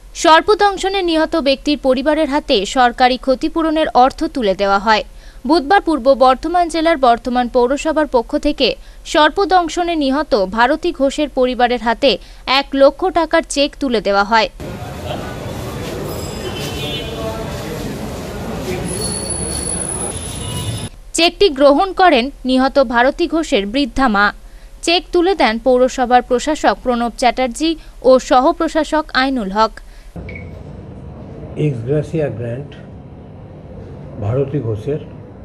সর্পদংশনে নিহত ব্যক্তির পরিবারের হাতে সরকারি ক্ষতিপূরণের অর্থ তুলে দেওয়া হয়। বুধবার পূর্ব বর্ধমান জেলার বর্ধমান পৌরসভার পক্ষ থেকে সর্পদংশনে নিহত ভারতী ঘোষের পরিবারের হাতে 1 লক্ষ টাকার চেক তুলে দেওয়া হয়। চেকটি গ্রহণ করেন নিহত ভারতী ঘোষের বৃদ্ধা মা। চেক তুলে দেন পৌরসভার প্রশাসক প্রণব চ্যাটার্জি ও সহ প্রশাসক Ainul Haque. Ex gratia grant Bharati ঘোষের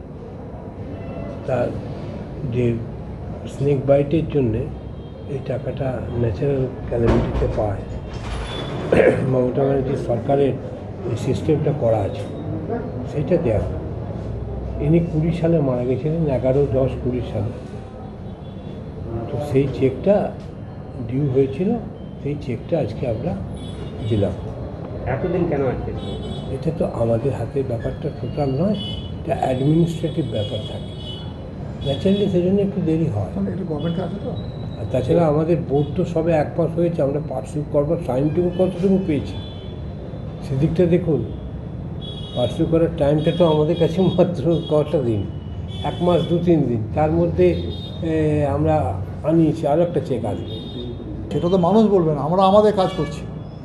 তার যে স্নেক বাইটের জন্যে এই টাকাটা ন্যাচারাল ক্যালামিটিতে পায় মমতা ব্যানার্জি সরকারের এই সিস্টেমটা করা আছে সেইটা দেওয়া। ইনি 20 সালে মারা গেছিলেন, 11/10/20 সালে। তো সেই চেকটা ডিউ হয়েছিল, সেই চেকটা আজকে আমরা দিলাম। এতদিন কেন আটকে? এটা তো আমাদের হাতের ব্যাপারটা টোটাল নয়, এটা অ্যাডমিনিস্ট্রেটিভ ব্যাপার থাকে। ন্যাচারালি সেই জন্য একটু দেরি হয়। এটা গভর্নমেন্ট আছে তো। আর তাছাড়া আমাদের বোর্ড তো সবে 1 মাস হয়েছে, আমরা পার্সিউ করবার টাইমটুকু কতটুকু পেয়েছি সেদিকটা দেখুন। পার্সিউ করার টাইমটা তো আমাদের কাছে মাত্র কটা দিন, 1 মাস 2-3 দিন। তার মধ্যে আমরা আনিয়েছি আরও একটা চেক আসবে। সেটা তো মানুষ বলবে না, আমরা আমাদের কাজ করছি,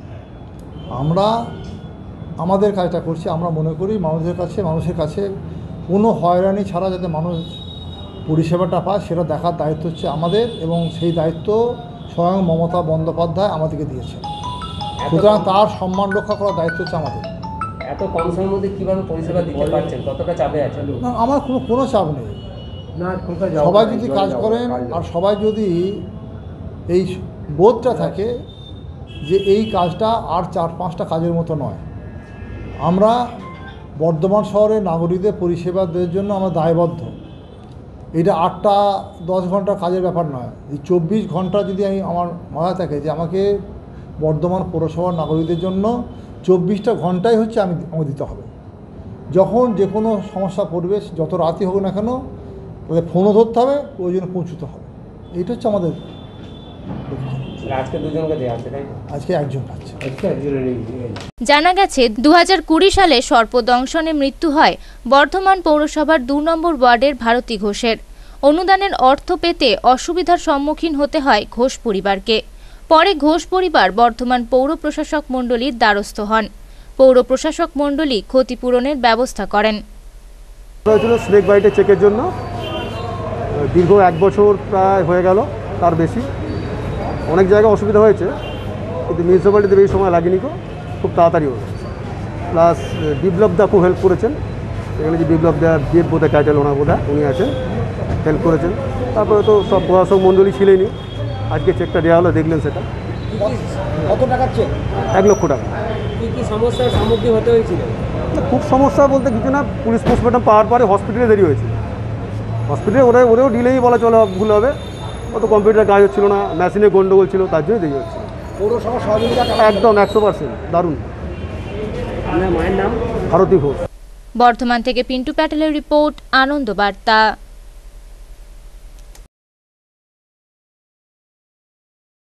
আমরা আমাদের কাজটা করছি। আমরা মনে করি মানুষের কাছে কোনো হয়রানি ছাড়া যাতে মানুষ পরিষেবাটা পায় সেটা দেখার দায়িত্ব হচ্ছে আমাদের, এবং সেই দায়িত্ব স্বয়ং মমতা বন্দ্যোপাধ্যায় আমাদেরকে দিয়েছেন। সুতরাং তার সম্মান রক্ষা করার দায়িত্ব হচ্ছে আমাদের। এত কম সময়ের মধ্যে কীভাবে পরিষেবা দিতে পারছেন, কতটা চাপে আছেন? না, আমার কোনো চাপ নেই। না, সবাই যদি কাজ করেন আর সবাই যদি এই বোধটা থাকে যে এই কাজটা আর 4-5টা কাজের মতো নয়, আমরা বর্ধমান শহরের নাগরিকদের পরিষেবা দেওয়ার জন্য আমরা দায়বদ্ধ। এটা 8-10 ঘন্টার কাজের ব্যাপার নয়। এই 24 ঘন্টা যদি আমার মাথায় থাকে যে আমাকে বর্ধমান পৌরসভার নাগরিকদের জন্য 24টা ঘন্টাই হচ্ছে আমাকে দিতে হবে। যখন যে কোনো সমস্যা পড়বে, যত রাতই হোক না কেন, তাদের ফোনও ধরতে হবে, ওই জন্য পৌঁছতে হবে। এইটা হচ্ছে আমাদের। আজকে 2 জনকে দেওয়া আছে, তাই? আজকে 1 জন পাচ্ছে। জানা গেছে 2020 সালে সর্পদংশনে মৃত্যু হয় বর্ধমান পৌরসভার 2 নম্বর ওয়ার্ডের ভারতী ঘোষের। অনুদানের অর্থ পেতে অসুবিধার সম্মুখীন হতে হয় ঘোষ পরিবারকে। পরে ঘোষ পরিবার বর্ধমান পৌর প্রশাসক মণ্ডলীর দ্বারস্থ হন। পৌর প্রশাসক মণ্ডলী ক্ষতিপূরণের ব্যবস্থা করেন। হয়েছিল স্নেক বাইটের চেকের জন্য, দীর্ঘ 1 বছর প্রায় হয়ে গেল, তার বেশি। অনেক জায়গায় অসুবিধা হয়েছে, কিন্তু মিউনিসিপ্যালিটিতে বেশি সময় লাগেনি, খুব তাড়াতাড়ি হয়েছে। প্লাস বিপ্লব দা খুব হেল্প করেছেন। এখানে যে বিপ্লব দা বিএফ বোধে টাইটেল ওনার বোধহয় উনি আছেন, হেল্প করেছেন। তারপরে তো সব প্রশাসক মণ্ডলী ছিলেনই। আজকে চেকটা দেওয়া হলো, দেখলেন সেটা। কত টাকার চেক? 1 লক্ষ টাকা। কী সমস্যার সম্মুখীন হতে হয়েছিল? খুব সমস্যা বলতে কিছু না, পুলিশ পোস্টমর্টম পাওয়ার পরে হসপিটালে দেরি হয়েছে। হসপিটালে ওরেও ডিলেই বলা চলে ভুল হবে, অত কম্পিউটার কাজ হচ্ছিল না, মেশিনে গন্ডগোল ছিল, তার জন্যই দেরি হচ্ছে। পৌরসভার সহযোগিতা একদম 100%, দারুণ। আপনার মায়ের নাম? ভারতী ঘোষ। বর্ধমান থেকে পিন্টু প্যাটেলের রিপোর্ট, আনন্দ বার্তা।